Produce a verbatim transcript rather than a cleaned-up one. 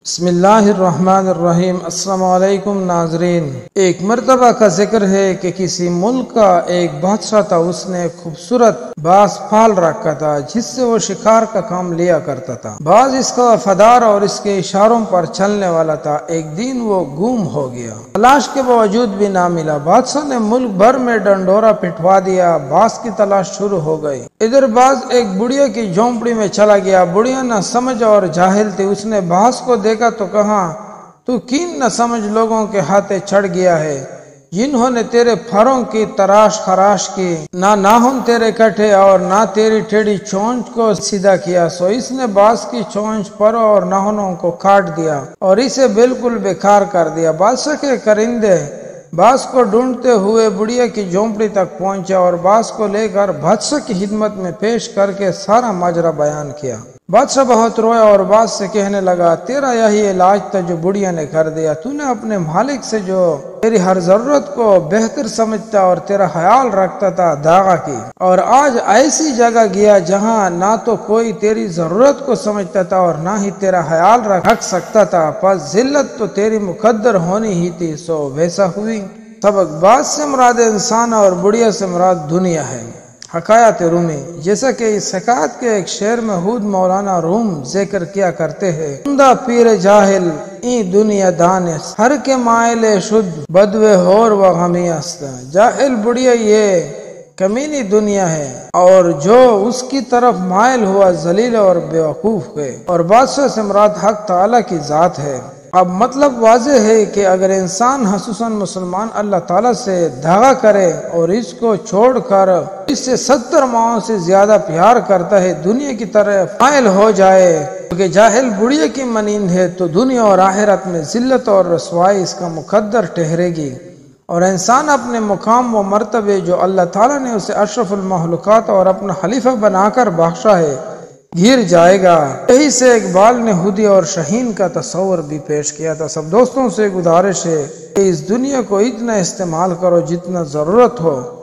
بسم اللہ الرحمن الرحیم۔ السلام علیکم ناظرین، ایک مرتبہ کا ذکر ہے کہ کسی ملک کا ایک بادشاہ تھا، اس نے خوبصورت باز پال رکھا تھا جس سے وہ شکار کا کام لیا کرتا تھا۔ باز اس کا وفادار اور اس کے اشاروں پر چلنے والا تھا۔ ایک دن وہ گم ہو گیا، تلاش کے باوجود بھی نہ ملا۔ بادشاہ نے ملک بھر میں ڈنڈورا پٹوا دیا، باز کی تلاش شروع ہو گئی۔ ادھر باز ایک بڑھیا کی جھونپڑی میں چلا گیا۔ بڑھیا نہ سمجھ اور جاہل تھی، اس نے باز کو دیکھا تو کہا، تو کین نہ سمجھ لوگوں کے ہاتھے چڑھ گیا ہے جنہوں نے تیرے پھروں کی تراش خراش کی، نہ ناخن تیرے کٹے اور نہ تیری ٹیڑھی چونچ کو سیدھا کیا۔ سو اس نے باز کی چونچ پروں اور ناخنوں کو کاٹ دیا اور اسے بالکل بیکار کر دیا۔ بادشاہ کے کرندے باز کو ڈھونڈتے ہوئے بڑھیا کی جھونپڑی تک پہنچے اور باز کو لے کر بادشاہ کی خدمت میں پیش کر کے سارا ماجرا بیان کیا۔ بادشاہ بہت رویا اور باز سے کہنے لگا، تیرا یہی علاج تھا جو بڑھیا نے کر دیا۔ تو نے اپنے مالک سے جو تیری ہر ضرورت کو بہتر سمجھتا اور تیرا خیال رکھتا تھا داغا کی، اور آج ایسی جگہ گیا جہاں نہ تو کوئی تیری ضرورت کو سمجھتا تھا اور نہ ہی تیرا خیال رکھ سکتا تھا، پس ذلت تو تیری مقدر ہونی ہی تھی، سو ویسا ہوئی۔ سبق: باز سے مراد انسان اور بڑھیا سے مراد دنیا ہے۔ حکایت رومی: جیسا کہ اس حکایت کے ایک شعر میں خود مولانا روم ذکر کیا کرتے ہیں، بندہ پیر جاہل این دنیا دانست، ہر کے مائل شد بدوے ہور و غمی است۔ جاہل بڑھیا یہ کمینی دنیا ہے اور جو اس کی طرف مائل ہوا ذلیل اور بیوقوف ہے، اور بادشاہ سے مراد حق تعالیٰ کی ذات ہے۔ اب مطلب واضح ہے کہ اگر انسان خصوصاً مسلمان اللہ تعالیٰ سے دھاگا کرے اور اس کو چھوڑ کر اس سے ستر ماہوں سے زیادہ پیار کرتا ہے، دنیا کی طرف مائل ہو جائے کیونکہ جاہل بڑھیا کی مانند ہے، تو دنیا اور آخرت میں ذلت اور رسوائی اس کا مقدر ٹھہرے گی، اور انسان اپنے مقام و مرتبے جو اللہ تعالیٰ نے اسے اشرف المخلوقات اور اپنا خلیفہ بنا کر بخشا ہے گر جائے گا۔ یہی سے اقبال نے خودی اور شہین کا تصور بھی پیش کیا تھا۔ سب دوستوں سے گزارش ہے کہ اس دنیا کو اتنا استعمال کرو جتنا ضرورت ہو،